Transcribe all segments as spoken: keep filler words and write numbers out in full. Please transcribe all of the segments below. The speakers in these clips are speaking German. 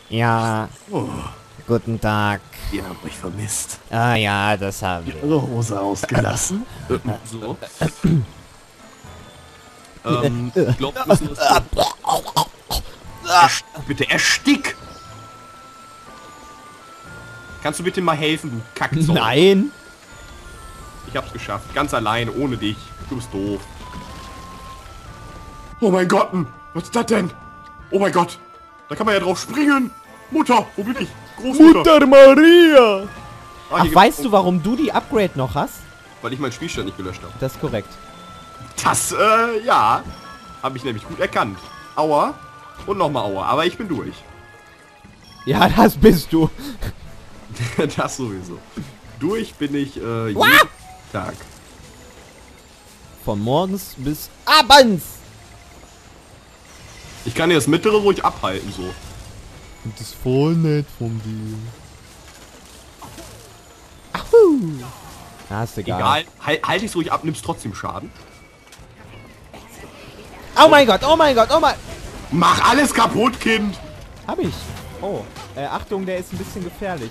Ja, Oh, guten Tag. ihr habt mich vermisst. Ah ja, das haben wir. Ihre Hose ausgelassen. Äh, so. ähm, ich glaube, wir müssen das... Erst, bitte, erstick! Kannst du bitte mal helfen, du Kackzeug? Nein! Ich hab's geschafft. Ganz allein, ohne dich. Du bist doof. Oh mein Gott, was ist das denn? Oh mein Gott, da kann man ja drauf springen. Mutter, wo bin ich? Großmutter. Maria! Ah, Ach, hier weißt gibt's- du, warum du die Upgrade noch hast? Weil ich meinen Spielstand nicht gelöscht habe. Das ist korrekt. Das, äh, ja. Habe ich nämlich gut erkannt. Aua. Und nochmal Aua. Aber ich bin durch. Ja, das bist du. Das sowieso. Durch bin ich, äh, jeden What? Tag. Von morgens bis abends. Ich kann dir das mittlere ruhig abhalten, so. Das ist voll nett von dir. Ahu. Ja, ist egal. Egal. Halt, halt ich's ruhig ab, nimmst trotzdem Schaden. Oh mein Gott, oh mein Gott, oh mein... Mach alles kaputt, Kind! Hab ich. Oh, äh, Achtung, der ist ein bisschen gefährlich.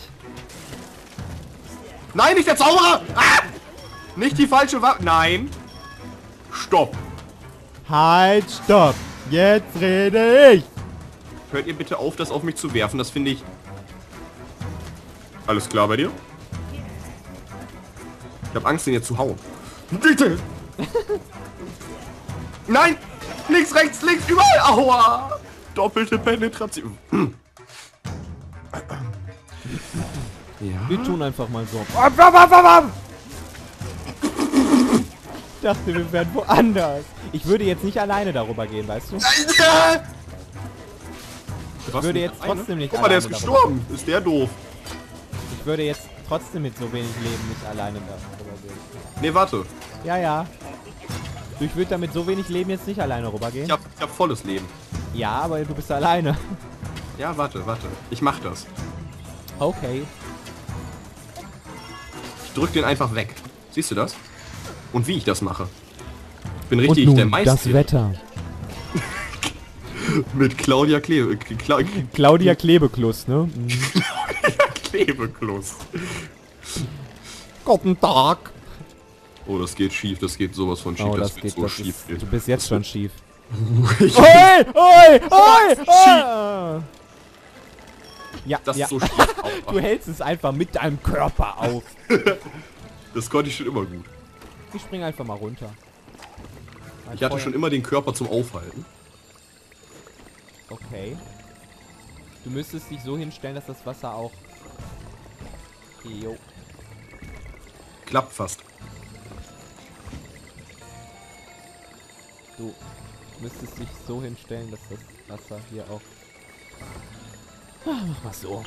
Nein, nicht der Zauberer! Ah! Nicht die falsche Waffe. Nein. Stopp. Halt, stopp. Jetzt rede ich. Hört ihr bitte auf, das auf mich zu werfen? Das finde ich... Alles klar bei dir? Ich habe Angst, den jetzt zu hauen. Bitte! Nein! Links, rechts, links, überall! Aua! Doppelte Penetration. Ja. Wir tun einfach mal so. Ich dachte, wir wären woanders. Ich würde jetzt nicht alleine darüber gehen, weißt du? Ich würde jetzt trotzdem nicht Guck mal, der ist alleine gestorben. Ist der doof? Ich würde jetzt trotzdem mit so wenig Leben nicht alleine darüber gehen. Nee, warte. Ja, ja. Du, ich würde damit so wenig Leben jetzt nicht alleine rübergehen. Ich hab, ich hab volles Leben. Ja, aber du bist alleine. Ja, warte, warte. Ich mach das. Okay. Ich drück den einfach weg. Siehst du das? Und wie ich das mache. Ich bin richtig der Meister. das Wetter. Mit Claudia Klebe... Kla Claudia Klebekluss, ne? Mhm. Klebekluss. Guten Tag. Oh, das geht schief. Das geht sowas von schief. Oh, das, das wird geht, so das schief. ist, du bist jetzt schon schief. Ich- Oi, oi, oi, oi. Ja, das ja. ist so schief. Du hältst es einfach mit deinem Körper auf. Das konnte ich schon immer gut. Ich spring einfach mal runter. Mein Ich hatte Feuer- schon immer den Körper zum Aufhalten. Okay. Du müsstest dich so hinstellen, dass das Wasser auch... Jo. Klappt fast. Du müsstest dich so hinstellen, dass das Wasser hier auch... Ah, mach mal so.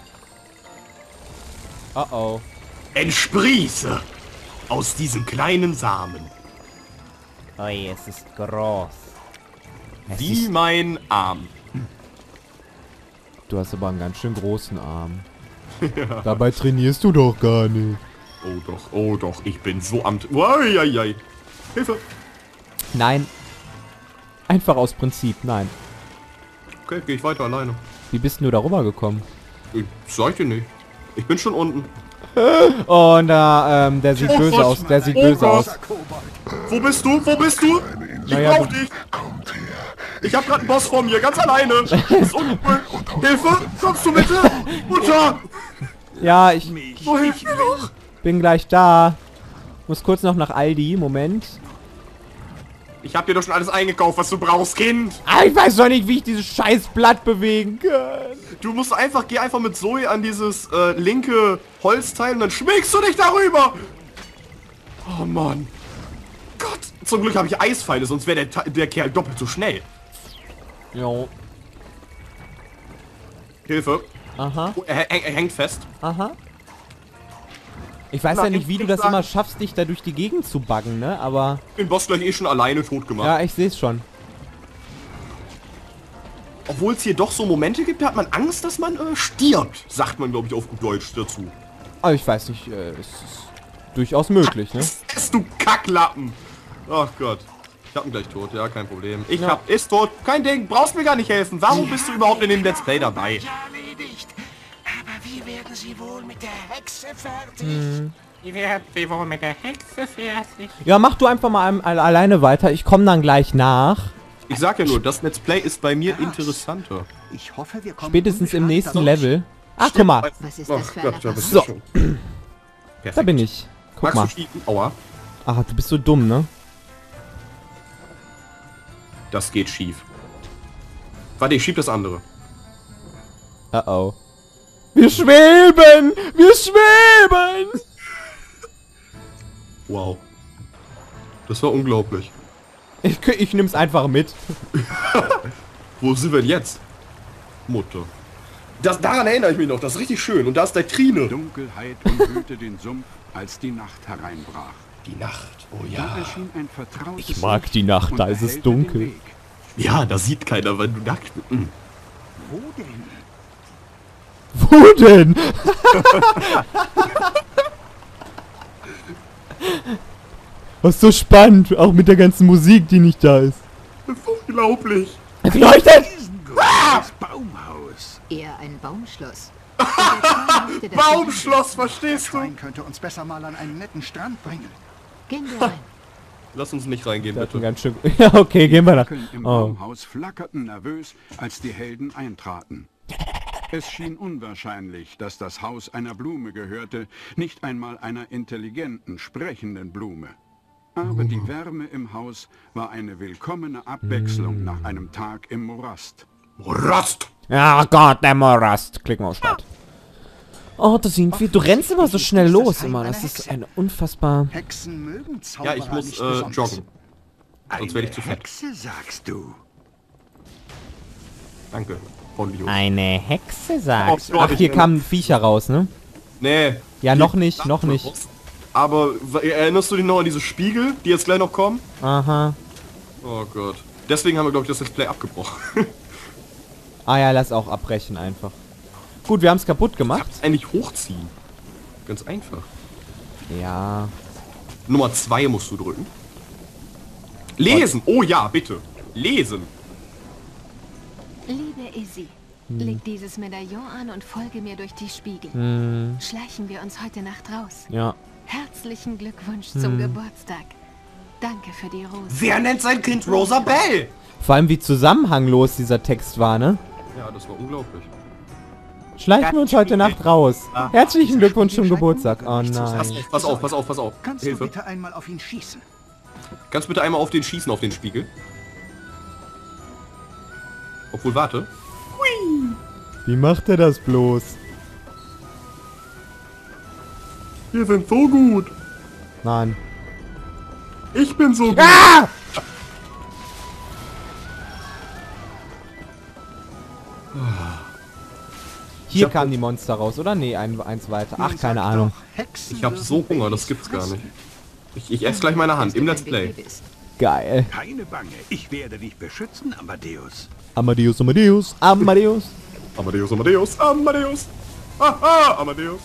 Oh oh. Entsprieße aus diesem kleinen Samen. Oi, es ist groß. Es Wie ist, mein Arm. du hast aber einen ganz schön großen Arm. Ja. Dabei trainierst du doch gar nicht. Oh doch, oh doch, ich bin so am... Uiuiui. Hilfe. Nein. Einfach aus Prinzip, nein. Okay, gehe ich weiter alleine. Wie bist denn du darüber gekommen? Ich sag dir nicht. Ich bin schon unten. Oh, und da, ähm, der sieht Oh böse Gott. aus, der sieht Oh böse Gott. aus. Wo bist du? Wo bist du? Ich Naja, brauch du- dich. Ich hab grad einen Boss vor mir, ganz alleine. Das ist uncool. Hilfe, kommst du bitte? Mutter! Ja, ich Wohin noch? bin gleich da. Muss kurz noch nach Aldi, Moment. Ich hab dir doch schon alles eingekauft, was du brauchst, Kind. Ah, ich weiß doch nicht, wie ich dieses scheiß Blatt bewegen kann. Du musst einfach, geh einfach mit Zoe an dieses äh, linke Holzteil und dann schwingst du dich darüber. Oh Mann. Gott, zum Glück habe ich Eispfeile, sonst wäre der, Ta- der Kerl doppelt so schnell. Jo. Hilfe. Aha, Oh, er, er, er hängt fest. aha. Ich weiß Na, ja nicht, wie ich- du ich das sag- immer schaffst, dich da durch die Gegend zu buggen, ne? Aber... Den Boss gleich eh schon alleine tot gemacht. Ja, ich sehe es schon. Obwohl es hier doch so Momente gibt, da hat man Angst, dass man äh, stirbt. Sagt man, glaube ich, auf gut Deutsch dazu. Aber ich weiß nicht, äh, es ist durchaus möglich, ne? Es du Kacklappen. Ach Gott. Ich hab ihn gleich tot, ja, kein Problem. Ich ja. hab, ist tot, kein Ding, brauchst mir gar nicht helfen. Warum bist du überhaupt in dem Let's Play dabei? Erledigt. Aber wie werden sie wohl mit der Hexe fertig? Hm. Wie werden sie wohl mit der Hexe fertig? Ja, mach du einfach mal alleine weiter. Ich komme dann gleich nach. Ich sag ja nur, das Let's Play ist bei mir interessanter. Ich hoffe, wir kommen spätestens im nächsten Level. Ach, guck mal. Was ist das für Gott, ja, So. Perfekt. Da bin ich. Guck Magst mal. du schießen? Aua. Ach, du bist so dumm, ne? Das geht schief. Warte, ich schieb das andere. Uh oh. Wir schweben! Wir schweben! Wow. Das war unglaublich. Ich, ich nehm's einfach mit. Wo sind wir denn jetzt? Mutter. Das, daran erinnere ich mich noch, das ist richtig schön. Und da ist der Trine. Dunkelheit umhüllte den Sumpf, als die Nacht hereinbrach. Die Nacht, oh Da ja. erschien ein vertrautes Ich mag die Licht Nacht, und da ist es erhellte den dunkel. Weg. Ja, da sieht keiner, wenn du nackt bist. Mhm. Wo denn? Wo denn? Was so spannend, auch mit der ganzen Musik, die nicht da ist. Das ist unglaublich. Es leuchtet! Das Baumhaus. eher ein Baumschloss. Baumschloss, verstehst du? Schwein könnte uns besser mal an einen netten Strand bringen. Gehen wir rein. Lass uns nicht reingehen, Das ist ein bitte. ganz schön. Ja, okay, gehen wir nach. Fackeln im Oh. Baumhaus flackerten nervös, als die Helden eintraten. Es schien unwahrscheinlich, dass das Haus einer Blume gehörte, nicht einmal einer intelligenten, sprechenden Blume. Aber die Wärme im Haus war eine willkommene Abwechslung nach einem Tag im Morast. Rost! Ja Gott, der Morast. Klicken wir auf Start. Oh, da sind wir. Du rennst immer so schnell los immer. Das ist eine unfassbar... Hexen mögen Ja, Zauberer ich muss nicht äh, besonders. joggen. Sonst werde ich zu fett. Hexe, sagst du? Danke, Polio. Eine Hexe, sagst Oh, du. so hab Ach, ich hier immer- kamen Viecher raus, ne? Nee. Ja, noch nicht, noch nicht. Aber w- erinnerst du dich noch an diese Spiegel, die jetzt gleich noch kommen? Aha. Oh Gott. Deswegen haben wir, glaube ich, das Let's Play abgebrochen. Ah ja, lass auch abbrechen einfach. Gut, wir haben es kaputt gemacht. Eigentlich hochziehen. Ganz einfach. Ja. Nummer zwei musst du drücken. Lesen! Oh ja, bitte. Lesen. Liebe Izzy, leg dieses Medaillon an und folge mir durch die Spiegel. Hm, Schleichen wir uns heute Nacht raus. ja. Herzlichen Glückwunsch zum Geburtstag. Danke für die Rose. Wer nennt sein Kind Rosabelle? Vor allem wie zusammenhanglos dieser Text war, ne? Ja, das war unglaublich. Schleichen wir uns heute Nacht raus. Herzlichen Glückwunsch zum Geburtstag. Oh Pass nein. auf, pass auf, pass auf, pass auf. Kannst du Hilfe. bitte einmal auf ihn schießen? Kannst du bitte einmal auf den schießen, auf den Spiegel? Obwohl, warte. Wie macht er das bloß? Wir sind so gut. Nein. Ich bin so gut. Ah! Hier hab- kamen die Monster raus, oder? Nee, ein, eins weiter. Ach, Man keine sagt Ahnung. doch, Hexen Ich hab so dürfen Hunger, das Babys gibt's gar fressen. nicht. Ich, ich esse gleich meine Hand im Let's Play. Geil. Keine Bange, ich werde dich beschützen, Amadeus. Amadeus, Amadeus, Amadeus. Amadeus, Amadeus, Amadeus. Aha, Amadeus.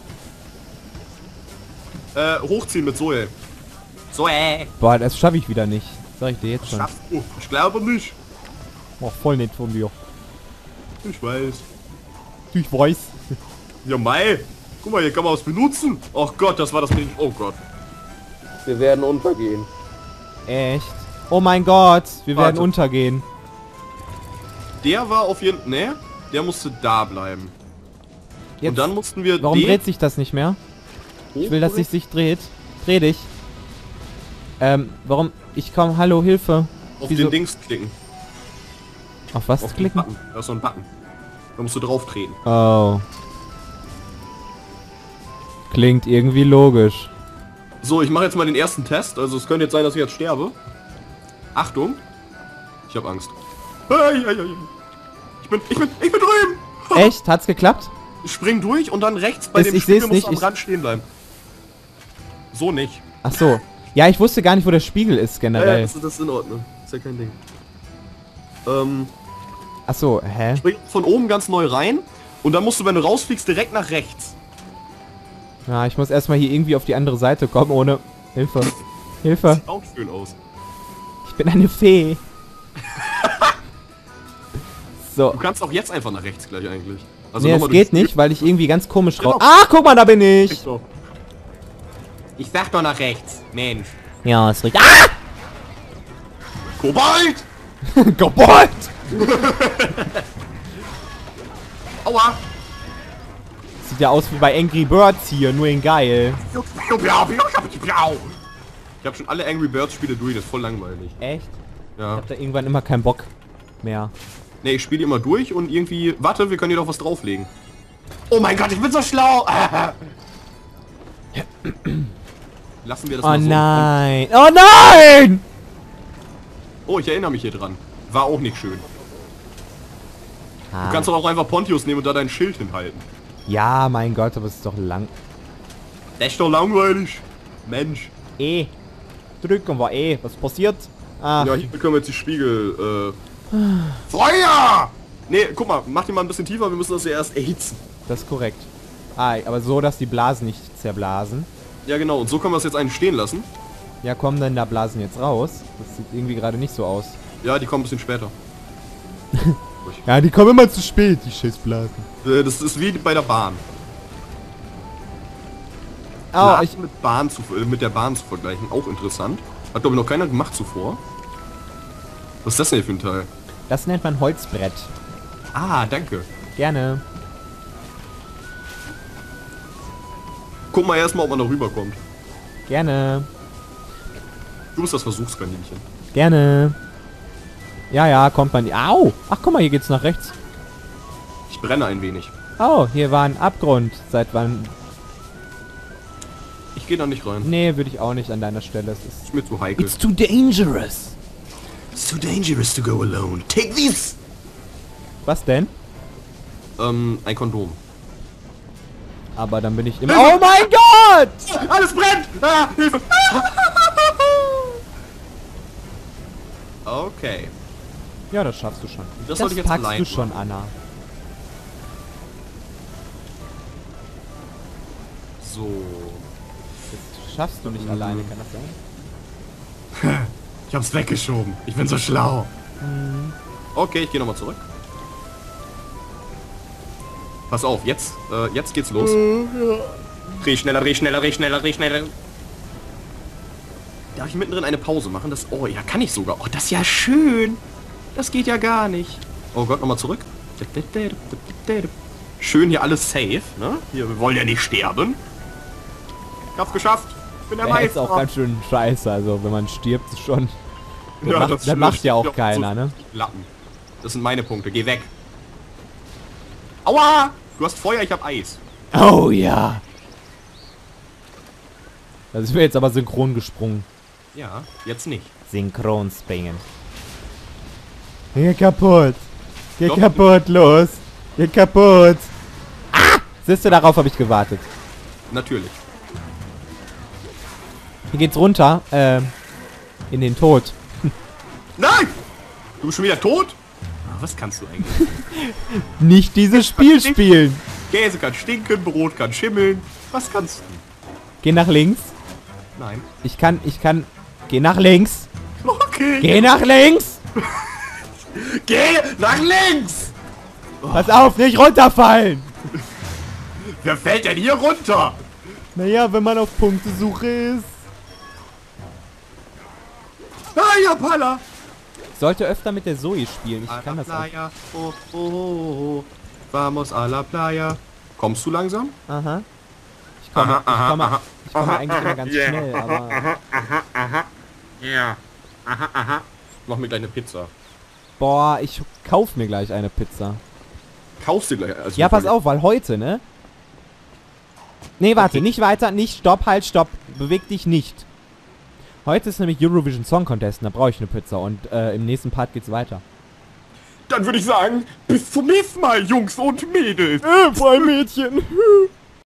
Äh, hochziehen mit Zoe. Zoe. Boah, das schaffe ich wieder nicht. Sag ich dir jetzt schon. Schaffst du? Ich glaube nicht. Oh, voll nett von dir. Ich weiß. Ich weiß. Ja, Mai. Guck mal, hier kann man was benutzen. Oh Gott, das war das nicht. Oh Gott. Wir werden untergehen. Echt? Oh mein Gott, wir Warte. werden untergehen. Der war auf jeden Fall. Ne? Der musste da bleiben. Jetzt, Und dann mussten wir warum den dreht sich das nicht mehr? Ich will, dass sich sich dreht. Dreh dich. Ähm, warum? Ich komm, hallo, Hilfe. auf Wieso? den Dings klicken. Auf was Auf den klicken? Button. Da ist so ein Button. Da musst du drauf treten. Oh. Klingt irgendwie logisch. So, ich mache jetzt mal den ersten Test. Also es könnte jetzt sein, dass ich jetzt sterbe. Achtung. Ich habe Angst. Hey, hey, hey. Ich bin, ich bin, ich bin drüben. Echt? Hat's geklappt? Ich spring durch und dann rechts bei Ist- dem ich Spiegel seh's musst nicht, du am ich- Rand stehen bleiben. So nicht. Ach so. Ja, ich wusste gar nicht, wo der Spiegel ist Äh, generell. das, das ist in Ordnung. Ist ja kein Ding. Ähm, Ach so, hä? spring von oben ganz neu rein. Und dann musst du, wenn du rausfliegst, direkt nach rechts. Ja, ich muss erstmal hier irgendwie auf die andere Seite kommen, ohne... Hilfe. Hilfe. Sieht auch schön aus. Ich bin eine Fee. So. Du kannst auch jetzt einfach nach rechts gleich eigentlich. Also Nee, nochmal es geht durch- nicht, weil ich irgendwie ganz komisch raus... Genau. Ah, guck mal, da bin ich! So. Ich sag doch nach rechts, Mensch. Ja, es riecht... Ah! Kobold! Kobold! Aua! Sieht ja aus wie bei Angry Birds hier, nur in geil. Ich hab schon alle Angry Birds Spiele durch, das ist voll langweilig. Echt? Ich Ja. hab da irgendwann immer keinen Bock mehr. Ne, ich spiele immer durch und irgendwie... Warte, wir können hier doch was drauflegen. Oh mein Gott, ich bin so schlau! Lassen wir das Oh mal so. nein! Oh nein! Oh, ich erinnere mich hier dran. War auch nicht schön. Ah. Du kannst doch auch einfach Pontius nehmen und da dein Schild hinhalten. Ja, mein Gott, aber es ist doch lang. Das ist doch langweilig. Mensch. E. Drücken wir E. Was passiert? Ah, Ja, hier können wir jetzt die Spiegel, äh... Feuer! Ne, guck mal, mach den mal ein bisschen tiefer, wir müssen das ja erst erhitzen. das ist korrekt. Ah, aber so, dass die Blasen nicht zerblasen. Ja genau, und so können wir es jetzt einen stehen lassen. Ja, kommen denn da Blasen jetzt raus? Das sieht irgendwie gerade nicht so aus. Ja, die kommen ein bisschen später. Ja, die kommen immer zu spät, die Scheißblasen. Äh, Das ist wie bei der Bahn. Oh, Blasen ich... mit, Bahn zu, äh, mit der Bahn zu vergleichen, auch interessant. Hat glaube ich noch keiner gemacht zuvor. Was ist das denn hier für ein Teil? Das nennt man Holzbrett. Ah, danke. Gerne. Guck mal erstmal, ob man da rüberkommt. Gerne. Du bist das Versuchskaninchen. Gerne. Ja, ja, kommt man... Au! Ach, guck mal, hier geht's nach rechts. Ich brenne ein wenig. Oh, hier war ein Abgrund. Seit wann... Ich gehe da nicht rein. Nee, würde ich auch nicht an deiner Stelle. Es ist... Ist mir zu heikel. too dangerous. It's too dangerous to go alone. Take this! Was denn? Ähm, ein Kondom. Aber dann bin ich immer... Oh mein Gott! Alles brennt! Ah, Hilfe! Okay. Ja, das schaffst du schon. Das sollte ich jetzt packst allein du schon, Anna. So. Das schaffst du nicht alleine, kann das sein? Ich hab's weggeschoben. Ich bin so schlau. Okay, ich gehe nochmal zurück. Pass auf, jetzt, äh, jetzt geht's los. Dreh schneller, dreh schneller, dreh schneller, dreh schneller. Darf ich mittendrin eine Pause machen? Das, oh, ja, kann ich sogar. Oh, das ist ja schön. Das geht ja gar nicht. Oh Gott, nochmal zurück. Schön hier alles safe, ne? Hier, wir wollen ja nicht sterben. Ich hab's geschafft. Ich bin der Der ist Meister. auch ganz schön scheiße, also wenn man stirbt, ist schon... Das Ja, macht, das das stimmt. macht ja auch Ja, keiner, so ne? Lappen. Das sind meine Punkte. Geh weg. Aua! Du hast Feuer, ich hab Eis. Oh ja! Da sind wir jetzt aber synchron gesprungen. Ja, jetzt nicht. Synchron springen. Geh kaputt! Geh Doch. kaputt, los! Geh kaputt! Ah! Siehst du, darauf habe ich gewartet. Natürlich. Hier geht's runter, ähm, in den Tod. Nein! Du bist schon wieder tot? Ah, was kannst du eigentlich? Nicht dieses Spiel spielen! Käse kann stinken, Brot kann schimmeln. Was kannst du? Geh nach links. Nein. Ich kann, ich kann... Geh nach links! Okay. Geh nach links! Geh nach links! Pass auf, nicht runterfallen! Wer fällt denn hier runter? Naja, wenn man auf Punktesuche ist. Ah, ja, Palla. Ich sollte öfter mit der Zoe spielen. Ich kann das auch. Playa. Oh, oh, oh, oh. Vamos a la playa. Kommst du langsam? Aha. Ich komme, Aha, aha, ich komme, aha. ich komme eigentlich immer ganz Yeah. schnell, aber... Ja. Aha, aha. Mach mir gleich eine Pizza. Boah, ich kauf mir gleich eine Pizza. Kaufst du gleich? Also Ja, pass auf, weil heute, ne? Nee, warte, Okay. nicht weiter, nicht, stopp, halt, stopp. Beweg dich nicht. Heute ist nämlich Eurovision Song Contest und da brauche ich eine Pizza und äh, im nächsten Part geht's weiter. Dann würde ich sagen, bis zum nächsten Mal, Jungs und Mädels. Äh, vor allem Mädchen.